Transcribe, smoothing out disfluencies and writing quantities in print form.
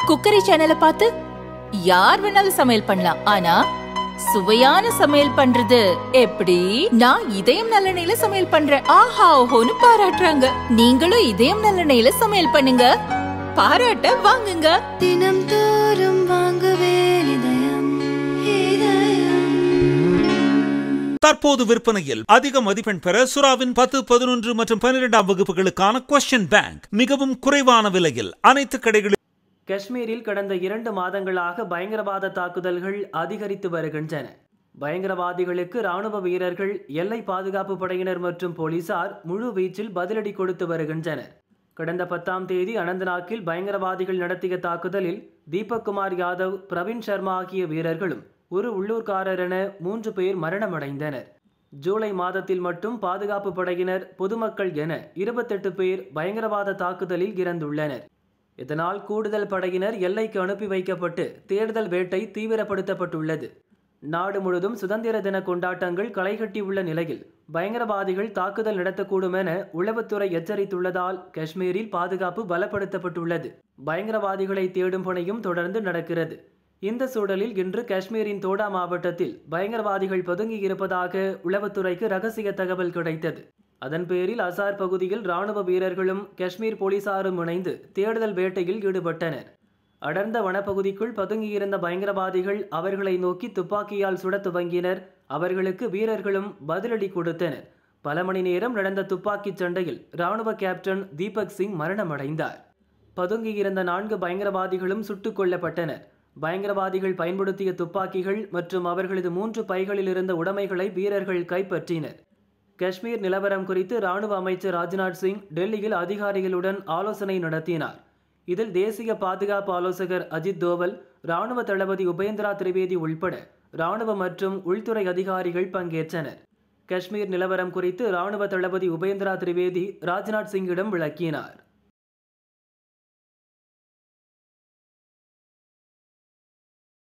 Cookery சேனலை பார்த்து யார் வேணாலும் சமையல் பண்ணலாம். ஆனா சுவையான சமையல் பண்றது எப்படி? நான் இதயம் நல்லெண்ணெயில சமையல் பண்றேன். ஆஹா ஓஹோன்னு பாராட்டுறாங்க. நீங்களும் இதயம் நல்லெண்ணெயில சமையல் பண்ணுங்க, பாராட்ட வாங்குங்க. தினம் தோறும் வாங்குவே இதயம் இதயம். தற்போது விற்பனையில் அதிக மதிப்பெண் பெற சுறாவின் 10, 11 மற்றும் 12ஆம் வகுப்புகளுக்கான கொஸ்டின் பேங்க் மிகவும் குறைவான விலையில் அனைத்து கடைகளிலும். காஷ்மீரில் கடந்த 2 மாதங்களாக பயங்கரவாத தாக்குதல்கள் அதிகரித்து வருகின்றன. பயங்கரவாதிகளுக்கு ராணுவ வீரர்கள், எல்லை பாதுகாப்பு படையினர் மற்றும் போலீசார் முழு வீச்சில் பதிலடி கொடுத்து வருகின்றனர். கடந்த 10ஆம் தேதி அனந்தநாக்கில் பயங்கரவாதிகள் நடத்திய தாக்குதலில் தீபக் குமார் யாதவ், பிரவீன் சர்மா ஆகிய வீரர்களும் ஒரு உள்ளூர்காரர் என 3 பேர் மரணமடைந்தனர். ஜூலை மாதத்தில் மட்டும் பாதுகாப்பு படையினர், பொதுமக்கள் என 28 பேர் பயங்கரவாத தாக்குதலில் இறந்துள்ளனர். இதனால் கூடுதல் படையினர் எல்லைக்கு அனுப்பி வைக்கப்பட்டு தேடுதல் வேட்டை தீவிரப்படுத்தப்பட்டுள்ளது. நாடு முழுவதும் சுதந்திர தின கொண்டாட்டங்கள் களைகட்டியுள்ள நிலையில் பயங்கரவாதிகள் தாக்குதல் நடத்தக்கூடும் என உளவுத்துறை எச்சரித்துள்ளதால் காஷ்மீரில் பாதுகாப்பு பலப்படுத்தப்பட்டுள்ளது. பயங்கரவாதிகளை தேடும் பணியும் தொடர்ந்து நடக்கிறது. இந்த சூழலில் இன்று காஷ்மீரின் தோடா மாவட்டத்தில் பயங்கரவாதிகள் பதுங்கி இருப்பதாக உளவுத்துறைக்கு ரகசிய தகவல் கிடைத்தது. அதன் பேரில் அசார் பகுதியில் ராணுவ வீரர்களும் காஷ்மீர் போலீசாரும் இணைந்து தேடுதல் வேட்டையில் ஈடுபட்டனர். அடர்ந்த வனப்பகுதிக்குள் பதுங்கியிருந்த பயங்கரவாதிகள் அவர்களை நோக்கி துப்பாக்கியால் சுட துவங்கினர். அவர்களுக்கு வீரர்களும் பதிலடி கொடுத்தனர். பல மணி நேரம் நடந்த துப்பாக்கிச் சண்டையில் ராணுவ கேப்டன் தீபக் சிங் மரணமடைந்தார். பதுங்கியிருந்த 4 பயங்கரவாதிகளும் சுட்டுக் கொல்லப்பட்டனர். பயங்கரவாதிகள் பயன்படுத்திய துப்பாக்கிகள் மற்றும் அவர்களது 3 பைகளில் இருந்த உடைமைகளை வீரர்கள் கைப்பற்றினர். காஷ்மீர் நிலவரம் குறித்து ராணுவ அமைச்சர் ராஜ்நாத் சிங் டெல்லியில் அதிகாரிகளுடன் ஆலோசனை நடத்தினார். இதில் தேசிய பாதுகாப்பு ஆலோசகர் அஜித் தோவல், ராணுவ தளபதி உபேந்திரா திரிவேதி உள்பட ராணுவ மற்றும் உள்துறை அதிகாரிகள் பங்கேற்றனர். காஷ்மீர் நிலவரம் குறித்து ராணுவ தளபதி உபேந்திரா திரிவேதி ராஜ்நாத் சிங்கிடம் விளக்கினார்.